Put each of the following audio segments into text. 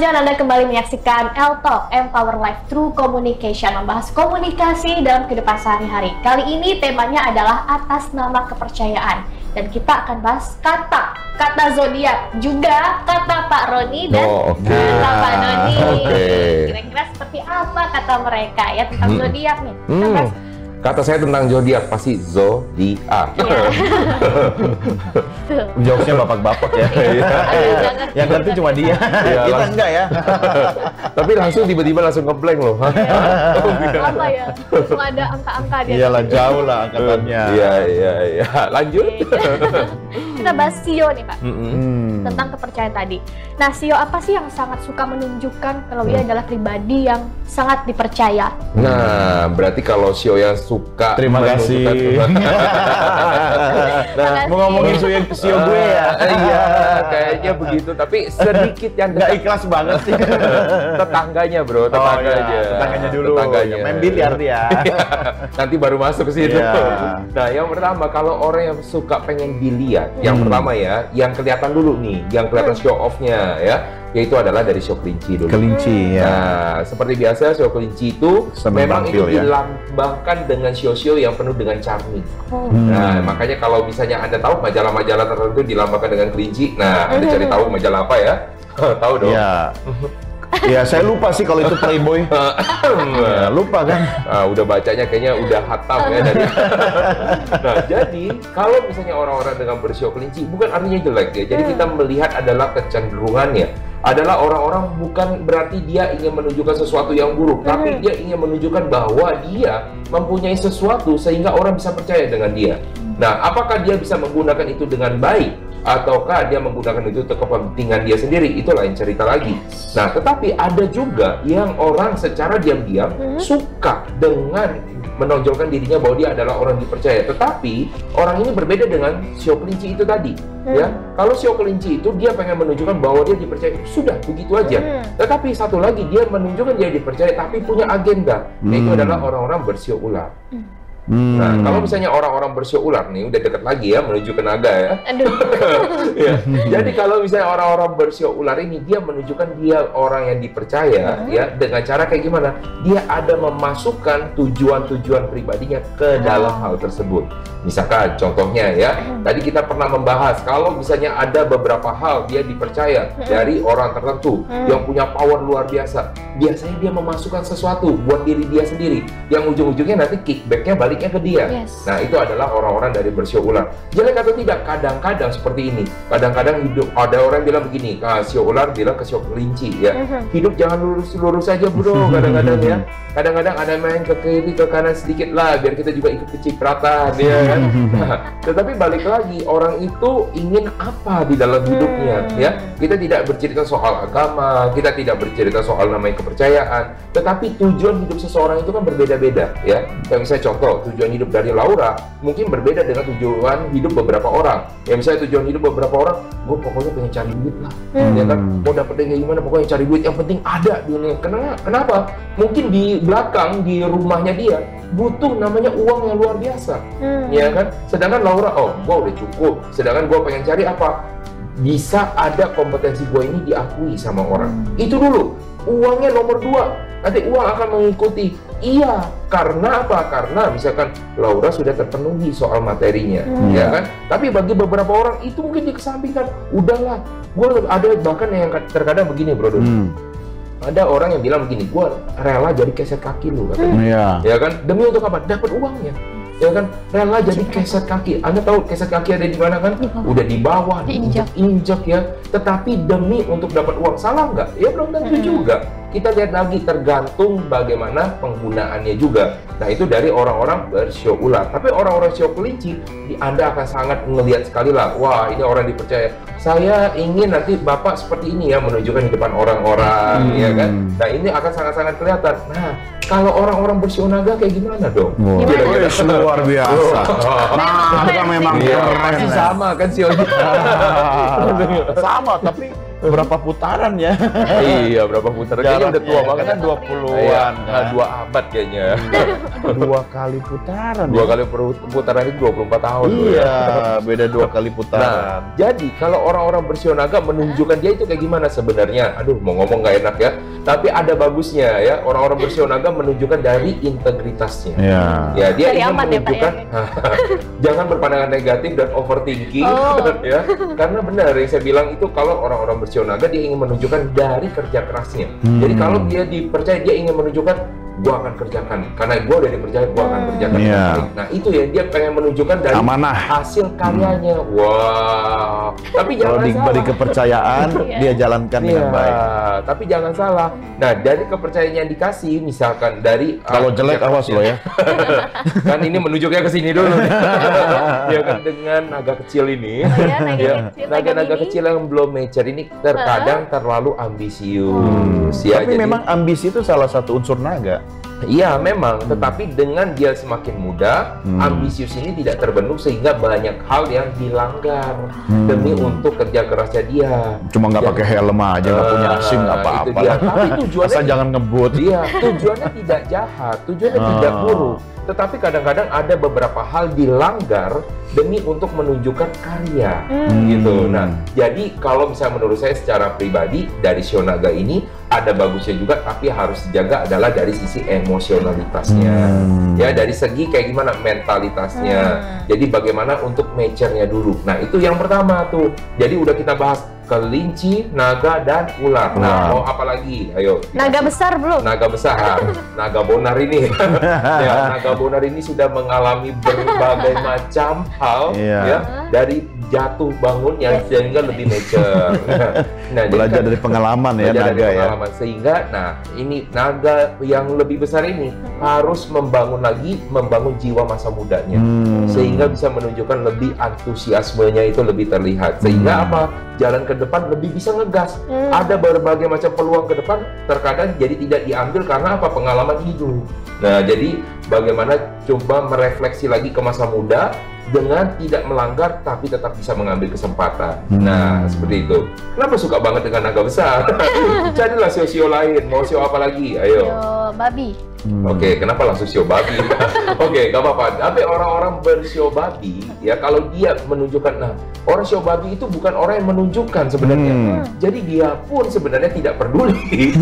Dan Anda kembali menyaksikan L-Talk, Empower Life Through Communication, membahas komunikasi dalam kehidupan sehari-hari. Kali ini temanya adalah atas nama kepercayaan. Dan kita akan bahas kata zodiak, juga kata Pak Roni dan kata Pak Noni. Kira-kira seperti apa kata mereka ya tentang zodiak nih? Kata saya tentang zodiak pasti zodiak. Jawabnya bapak-bapak ya. Yang ngerti cuma dia. Kita enggak ya. Tapi langsung tiba-tiba langsung ngeblank loh. Apa ya? Langsung ada angka-angka dia. Iyalah, jauh lah angkatannya. Iya. Lanjut. Kita bahas Sio nih Pak. Tentang kepercayaan tadi. Nah, Sio apa sih yang sangat suka menunjukkan kalau dia adalah pribadi yang sangat dipercaya? Nah, berarti kalau Sio yang suka Terima kasih. Nah, mau ngomongin Sio gue ya. Iya, kayaknya begitu. Tapi sedikit yang nggak ikhlas banget sih. Tetangganya bro, tetangganya dulu. Main biliar dia. Nanti baru masuk ke situ. Nah, yang pertama kalau orang yang suka pengen dilihat, yang pertama ya, yang kelihatan dulu nih, yang kelihatan show off-nya ya, yaitu adalah dari show kelinci dulu. Kelinci ya. Nah, seperti biasa show kelinci itu memang itu dilambangkan dengan show-show yang penuh dengan charming. Nah, makanya kalau misalnya Anda tahu majalah-majalah tertentu dilambangkan dengan kelinci, nah Anda cari tahu majalah apa ya? Tahu dong. Iya. Ya, saya lupa sih kalau itu Playboy. Lupa kan? Udah bacanya kayaknya udah hatam ya dari. Nah, jadi kalau misalnya orang-orang dengan bersio kelinci bukan artinya jelek ya. Jadi kita melihat adalah kecenderungannya. Adalah orang-orang bukan berarti dia ingin menunjukkan sesuatu yang buruk, tapi dia ingin menunjukkan bahwa dia mempunyai sesuatu sehingga orang bisa percaya dengan dia. Nah, apakah dia bisa menggunakan itu dengan baik? Ataukah dia menggunakan itu untuk kepentingan dia sendiri? Itu lain cerita lagi. Nah, tetapi ada juga yang orang secara diam-diam suka dengan menonjolkan dirinya bahwa dia adalah orang dipercaya. Tetapi orang ini berbeda dengan sio kelinci itu tadi. Ya, kalau sio kelinci itu dia pengen menunjukkan bahwa dia dipercaya, sudah begitu aja. Tetapi satu lagi dia menunjukkan dia dipercaya tapi punya agenda, yaitu adalah orang-orang bersio ular. Nah, kalau misalnya orang-orang bersio ular nih, udah deket lagi ya menuju ke naga ya. Ya. Jadi kalau misalnya orang-orang bersio ular ini, dia menunjukkan dia orang yang dipercaya ya, dengan cara kayak gimana? Dia ada memasukkan tujuan-tujuan pribadinya ke dalam hal tersebut. Misalkan contohnya ya, tadi kita pernah membahas kalau misalnya ada beberapa hal dia dipercaya dari orang tertentu yang punya power luar biasa. Biasanya dia memasukkan sesuatu buat diri dia sendiri, yang ujung-ujungnya nanti kickbacknya baliknya ke dia. Nah, itu adalah orang-orang dari bersio ular. Jelek atau tidak? Kadang-kadang seperti ini. Kadang-kadang hidup ada orang bilang begini, sio ular bilang ke sio kelinci ya, hidup jangan lurus-lurus aja bro. Kadang-kadang ya, kadang-kadang ada main ke kiri ke kanan sedikit lah, biar kita juga ikut kecipratan ya kan. Nah, tetapi balik lagi, orang itu ingin apa di dalam hidupnya ya. Kita tidak bercerita soal agama, kita tidak bercerita soal namanya kepercayaan, tetapi tujuan hidup seseorang itu kan berbeda-beda ya. Kayak misalnya contoh, tujuan hidup dari Laura mungkin berbeda dengan tujuan hidup beberapa orang. Ya misalnya tujuan hidup beberapa orang, gue pokoknya pengen cari duit lah, ya kan, mau dapetnya kayak gimana, pokoknya cari duit, yang penting ada dunia. Kenapa? Mungkin di belakang, di rumahnya dia butuh namanya uang yang luar biasa, ya kan. Sedangkan Laura, gue udah cukup. Sedangkan gue pengen cari apa? Bisa ada kompetensi gue ini diakui sama orang. Itu dulu. Uangnya nomor 2. Nanti uang akan mengikuti. Iya, karena apa? Karena misalkan Laura sudah terpenuhi soal materinya, ya kan? Tapi bagi beberapa orang itu mungkin dikesampingkan. Udahlah, gue ada bahkan yang terkadang begini, bro. Ada orang yang bilang begini, gue rela jadi keset kaki lu, katanya. Ya kan? Demi untuk apa? Dapat uangnya. Ya kan, rela jadi keset kaki. Anda tahu keset kaki ada di mana kan? Udah di bawah, diinjak ya. Tetapi demi untuk dapat uang, salah nggak? Ya belum tentu juga. Kita lihat lagi, tergantung bagaimana penggunaannya juga. Nah, itu dari orang-orang bersio ular. Tapi orang-orang sio kelinci, Anda akan sangat melihat sekali lah, wah ini orang dipercaya. Saya ingin nanti Bapak seperti ini ya, menunjukkan di depan orang-orang, ya kan? Nah, ini akan sangat-sangat kelihatan. Nah, kalau orang-orang bersio naga kayak gimana dong? Luar biasa. Memang pasti sama kan sionya. Sama, tapi berapa putaran ya? Iya, berapa putaran? Kayaknya udah tua banget kan 20-an kan. 2 abad kayaknya. 2 kali putaran. 2 kali putaran itu 24 tahun. Iya, beda 2 kali putaran. Nah, jadi kalau orang-orang bersio naga menunjukkan dia itu kayak gimana sebenarnya? Aduh, mau ngomong nggak enak ya. Tapi ada bagusnya ya. Orang-orang bersio naga menunjukkan dari integritasnya. Iya. Ya, dia Dari ingin aman ya, Pak, menunjukkan jangan berpandangan negatif dan overthinking ya. Karena benar yang saya bilang itu kalau orang-orang bersio naga dia ingin menunjukkan dari kerja kerasnya. Jadi kalau dia dipercaya dia ingin menunjukkan gua akan kerjakan karena gua udah dipercaya gua akan kerjakan dengan baik. Nah, itu ya dia pengen menunjukkan dari amanah, hasil karyanya. Wah. Tapi kalau jangan diberi salah. kepercayaan dia jalankan dengan baik. Tapi jangan salah. Nah, dari kepercayaan yang dikasih misalkan dari kalau jelek awas lo ya. Kan ini menunjuknya ke sini dulu. Ya kan dengan naga kecil ini. Naga-naga kecil yang belum mature ini terkadang terlalu ambisius. Ya, tapi jadi, memang ambisi itu salah satu unsur naga. Iya memang, tetapi dengan dia semakin muda, ambisius ini tidak terbentuk sehingga banyak hal yang dilanggar demi untuk kerja kerasnya dia. Cuma nggak pakai helm aja, nggak punya SIM, nggak apa-apa. Tapi tujuannya asal jangan ngebut. Iya, tujuannya tidak jahat, tujuannya tidak buruk. Tetapi kadang-kadang ada beberapa hal dilanggar demi untuk menunjukkan karya, gitu. Nah, jadi kalau misalnya menurut saya secara pribadi dari Shio Naga ini ada bagusnya juga, tapi harus dijaga adalah dari sisi emosionalitasnya, ya dari segi kayak gimana mentalitasnya. Jadi bagaimana untuk mature-nya dulu. Nah itu yang pertama tuh. Jadi udah kita bahas kelinci, naga, dan ular. Nah mau apa lagi? Ayo. Naga besar belum? Naga besar, naga bonar ini. Ya, naga bonar ini sudah mengalami berbagai macam hal, ya dari jatuh bangunnya sehingga lebih mature. Nah, belajar dari pengalaman ya naga ya. Sehingga nah ini naga yang lebih besar ini harus membangun jiwa masa mudanya sehingga bisa menunjukkan lebih antusiasmenya itu lebih terlihat sehingga apa jalan ke depan lebih bisa ngegas. Ada berbagai macam peluang ke depan terkadang jadi tidak diambil karena apa pengalaman hidup. Nah jadi bagaimana coba merefleksi lagi ke masa muda dengan tidak melanggar tapi tetap bisa mengambil kesempatan. Nah, seperti itu. Kenapa suka banget dengan naga besar? Carilah sio-sio lain. Mau sio apa lagi? Ayo. Sio babi. Oke, kenapa langsung sio babi? Oke, gak apa-apa. Tapi orang-orang bersio babi, ya kalau dia menunjukkan, nah orang sio babi itu bukan orang yang menunjukkan sebenarnya. Jadi dia pun sebenarnya tidak peduli.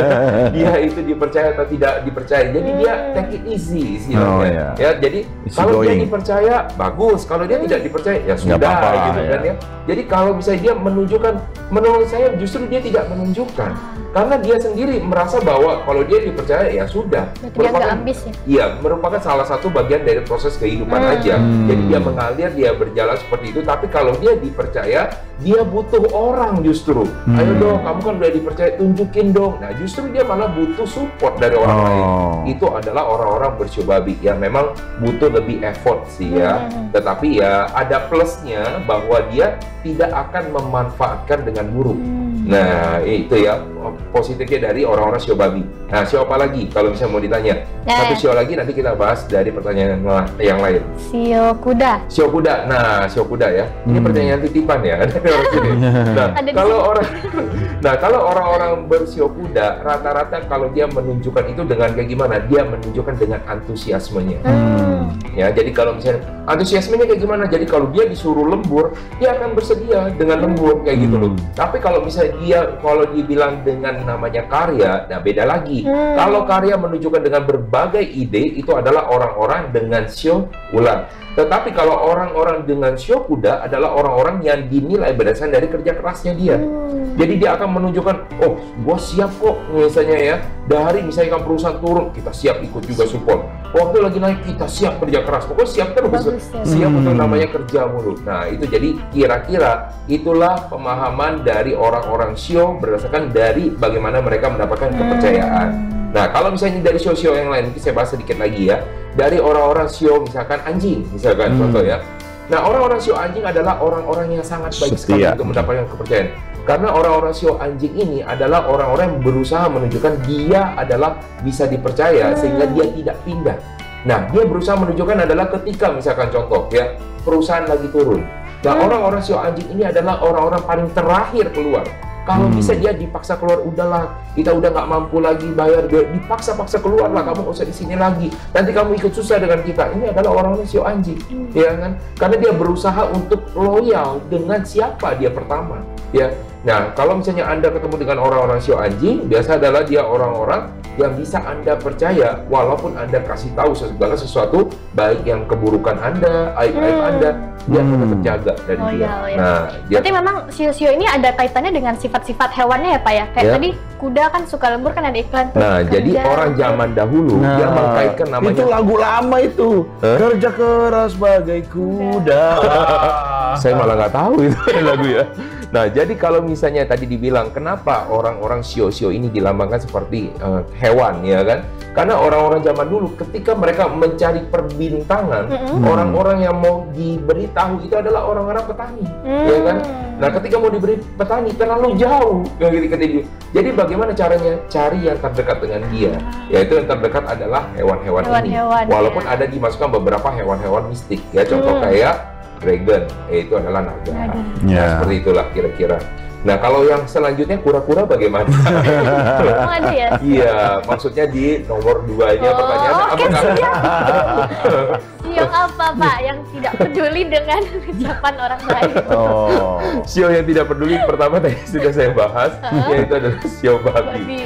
Dia itu dipercaya atau tidak dipercaya. Jadi dia take it easy istilahnya. Ya, jadi kalau dia dipercaya bagus, kalau dia tidak dipercaya ya sudah gitu kan ya. Jadi kalau misalnya dia menunjukkan, menurut saya justru dia tidak menunjukkan. Karena dia sendiri merasa bahwa kalau dia dipercaya ya sudah. Dia nggak ambis ya? Iya, merupakan salah satu bagian dari proses kehidupan aja. Jadi dia mengalir, dia berjalan seperti itu. Tapi kalau dia dipercaya, dia butuh orang justru. Ayo dong, kamu kan udah dipercaya, tunjukin dong. Nah justru dia malah butuh support dari orang lain. Itu adalah orang-orang bersio babi yang memang butuh lebih effort sih ya. Tetapi ya ada plusnya bahwa dia tidak akan memanfaatkan dengan buruk. Nah itu ya positifnya dari orang-orang sio babi. Nah sio apa lagi kalau misalnya mau ditanya? Satu sio lagi nanti kita bahas dari pertanyaan yang lain. Sio kuda. Sio kuda. Nah sio kuda ya. Ini pertanyaan titipan ya. Nah kalau orang-orang bersio kuda rata-rata kalau dia menunjukkan itu dengan kayak gimana? Dia menunjukkan dengan antusiasmenya. Ya jadi kalau misalnya antusiasmenya kayak gimana? Jadi kalau dia disuruh lembur, dia akan bersedia dengan lembur kayak gitu loh. Tapi kalau misalnya dia kalau dibilang dengan namanya karya, nah beda lagi. Kalau karya menunjukkan dengan berbagai ide, itu adalah orang-orang dengan sio ular. Tetapi kalau orang-orang dengan sio kuda adalah orang-orang yang dinilai berdasarkan dari kerja kerasnya dia. Jadi dia akan menunjukkan, oh, gue siap kok, misalnya ya, dari misalnya perusahaan turun, kita siap ikut juga support. Waktu lagi naik, kita siap kerja keras. Pokoknya siap terus, siap untuk namanya kerja mulu. Nah, itu jadi kira-kira itulah pemahaman dari orang-orang sio berdasarkan dari bagaimana mereka mendapatkan kepercayaan. Nah, kalau misalnya dari sio-sio yang lain, mungkin saya bahas sedikit lagi ya. Dari orang-orang sio, misalkan anjing, misalkan contoh ya. Nah, orang-orang sio anjing adalah orang-orang yang sangat baik sekali untuk mendapatkan kepercayaan. Karena orang-orang sio anjing ini adalah orang-orang yang berusaha menunjukkan dia adalah bisa dipercaya sehingga dia tidak pindah. Nah, dia berusaha menunjukkan adalah ketika misalkan contoh ya, perusahaan lagi turun. Nah, orang-orang sio anjing ini adalah orang-orang paling terakhir keluar. Kalau bisa dia dipaksa keluar, udahlah, kita udah nggak mampu lagi bayar, dia dipaksa-paksa keluar lah, kamu nggak usah di sini lagi, nanti kamu ikut susah dengan kita. Ini adalah orang-orang sio anjing, ya kan? Karena dia berusaha untuk loyal dengan siapa dia pertama, ya. Nah, kalau misalnya Anda ketemu dengan orang-orang sio anjing, biasa adalah dia orang-orang yang bisa Anda percaya walaupun Anda kasih tahu segala sesuatu, baik yang keburukan Anda, aib-aib Anda, dia akan tetap jaga dari dia. Nah, berarti memang sio-sio ini ada kaitannya dengan sifat-sifat hewannya ya Pak ya? Kayak tadi kuda kan suka lembur, kan ada iklan. Nah, jadi orang zaman dahulu dia mengkaitkan namanya. Itu lagu lama itu. Kerja keras bagai kuda. Saya malah nggak tahu itu lagu ya. Nah, jadi kalau misalnya tadi dibilang kenapa orang-orang sio-sio ini dilambangkan seperti hewan, ya kan? Karena orang-orang zaman dulu ketika mereka mencari perbintangan, orang-orang yang mau diberitahu itu adalah orang-orang petani, ya kan? Nah, ketika mau diberi petani terlalu jauh, jadi bagaimana caranya? Cari yang terdekat dengan dia, yaitu yang terdekat adalah hewan-hewan ini. Walaupun ada dimasukkan beberapa hewan-hewan mistik, ya, contoh kayak dragon, itu adalah naga. Nah, seperti itulah kira-kira. Nah, kalau yang selanjutnya kura-kura bagaimana? Ada ya? Iya, maksudnya di nomor 2-nya pertanyaannya apakah? Sio apa Pak yang tidak peduli dengan ucapan orang lain? Sio yang tidak peduli pertama tadi sudah saya bahas, yaitu adalah sio babi.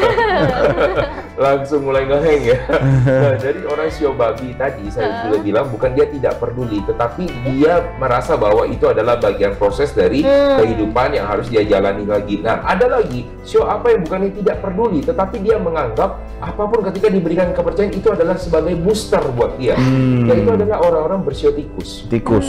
Langsung mulai ngeheng ya. Nah, jadi orang sio babi tadi saya juga bilang bukan dia tidak peduli, tetapi dia merasa bahwa itu adalah bagian proses dari kehidupan yang harus dia jalani lagi. Nah, ada lagi sio apa yang bukannya tidak peduli, tetapi dia menganggap apapun ketika diberikan kepercayaan itu adalah sebagai booster buat dia. Yaitu adalah orang-orang bersio tikus.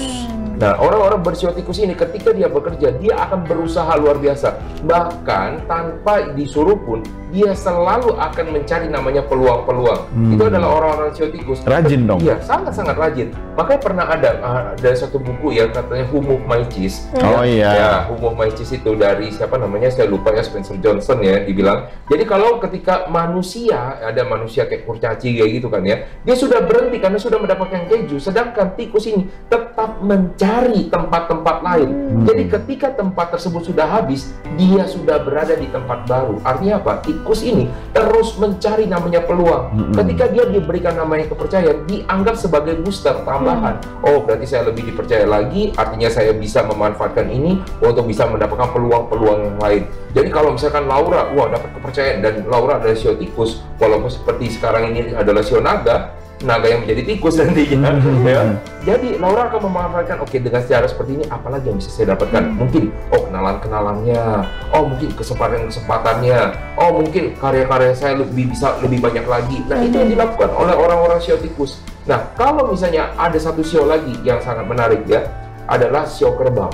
Nah, orang-orang bersio tikus ini ketika dia bekerja, dia akan berusaha luar biasa. Bahkan tanpa disuruh pun, dia selalu akan mencari namanya peluang-peluang. Itu adalah orang-orang sio tikus. Rajin dong. Iya, sangat-sangat rajin. Makanya pernah ada satu buku yang katanya Who Moved My Cheese. Ya, Who Moved My Cheese itu dari siapa namanya, saya lupa ya, Spencer Johnson ya, dibilang. Jadi kalau ketika manusia, ada manusia kayak kurcaci kayak gitu kan ya, dia sudah berhenti karena sudah mendapatkan keju, sedangkan tikus ini tetap mencari tempat-tempat lain. Jadi ketika tempat tersebut sudah habis, dia sudah berada di tempat baru. Artinya apa? Tikus ini terus mencari namanya peluang. Ketika dia diberikan namanya kepercayaan, dianggap sebagai booster tambahan. Oh, berarti saya lebih dipercaya lagi, artinya saya bisa memanfaatkan ini untuk bisa mendapatkan peluang-peluang yang lain. Jadi kalau misalkan Laura, wah, dapat kepercayaan, dan Laura adalah sio tikus, walaupun seperti sekarang ini adalah sio naga yang menjadi tikus nantinya, ya. Jadi Laura akan memanfaatkan, oke, dengan cara seperti ini apalagi yang bisa saya dapatkan? Mungkin kenalan-kenalannya, mungkin kesempatan-kesempatannya, mungkin karya-karya saya bisa lebih banyak lagi. Nah, itu yang dilakukan oleh orang-orang sio tikus. Nah, kalau misalnya ada satu sio lagi yang sangat menarik ya, adalah sio kerbau.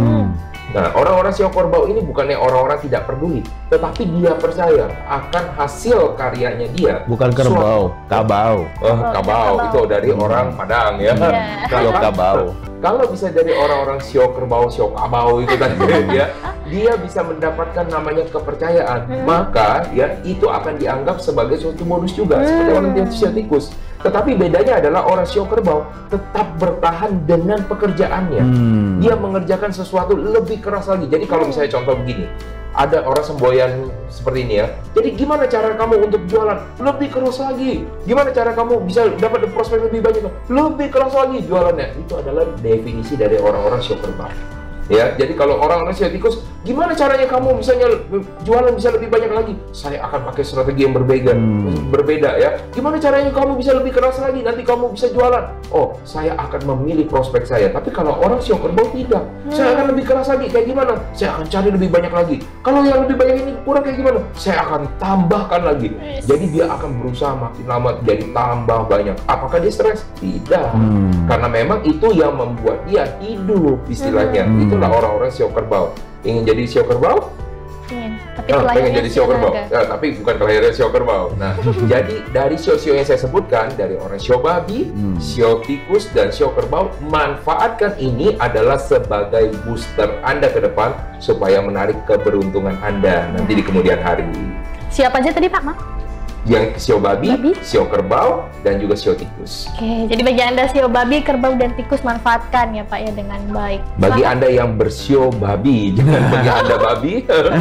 Nah, orang-orang sio kerbau ini bukannya orang-orang tidak peduli, tetapi dia percaya akan hasil karyanya dia. Bukan kerbau, kabau. Kabau itu dari orang Padang ya. Sio kabau. Kalau bisa dari orang-orang sio kerbau, sio kabau itu tadi ya, dia bisa mendapatkan namanya kepercayaan, maka ya itu akan dianggap sebagai suatu bonus juga, seperti orang yang sio tikus. Tetapi bedanya adalah orang sio kerbau tetap bertahan dengan pekerjaannya. Dia mengerjakan sesuatu lebih keras lagi. Jadi kalau misalnya contoh begini, ada orang semboyan seperti ini ya. Jadi gimana cara kamu untuk jualan? Lebih keras lagi. Gimana cara kamu bisa dapat prospek lebih banyak? Lebih keras lagi jualannya. Itu adalah definisi dari orang-orang sio kerbau. Ya, jadi kalau orang-orang sio tikus, gimana caranya kamu misalnya jualan bisa lebih banyak lagi? Saya akan pakai strategi yang berbeda ya. Gimana caranya kamu bisa lebih keras lagi? Nanti kamu bisa jualan. Oh, saya akan memilih prospek saya. Tapi kalau orang sio kerbau tidak. Saya akan lebih keras lagi. Kayak gimana? Saya akan cari lebih banyak lagi. Kalau yang lebih banyak ini kurang kayak gimana? Saya akan tambahkan lagi. Jadi dia akan berusaha makin lama jadi tambah banyak. Apakah dia stres? Tidak. Karena memang itu yang membuat dia hidup istilahnya. Itulah orang-orang sio kerbau. Ingin jadi sio kerbau? Ingin, tapi pengen jadi sio kerbau. Ya, tapi bukan kelahiran sio kerbau. Nah, jadi dari sio-sio yang saya sebutkan, dari orang sio babi, sio tikus, dan sio kerbau, manfaatkan ini adalah sebagai booster Anda ke depan supaya menarik keberuntungan Anda nanti di kemudian hari. Siapa aja tadi Pak? yang sio babi, Babi. sio kerbau, dan juga sio tikus. Oke, jadi bagi Anda sio babi, kerbau, dan tikus manfaatkan ya Pak ya dengan baik. Bagi Selamat. Anda yang bersio babi, jangan bagi Anda babi.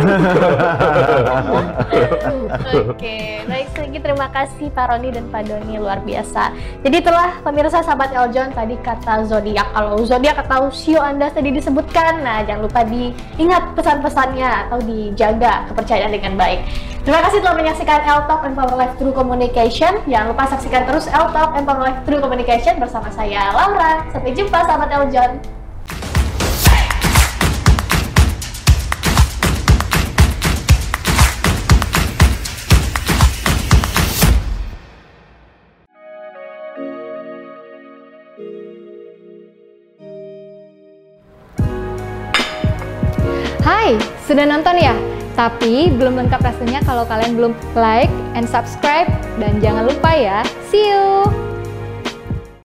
Oke, baik lagi terima kasih Pak Roni dan Pak Doni, luar biasa. Jadi itulah pemirsa sahabat Eljon tadi kata zodiak. Kalau zodiak atau sio Anda tadi disebutkan, nah jangan lupa diingat pesan-pesannya atau dijaga kepercayaan dengan baik. Terima kasih telah menyaksikan L-Talk Empower Life Through Communication. Jangan lupa saksikan terus L-Talk Empower Life Through Communication bersama saya Laura. Sampai jumpa sahabat Eljon. Hai, sudah nonton ya? Tapi belum lengkap rasanya kalau kalian belum like and subscribe. Dan jangan lupa ya, see you!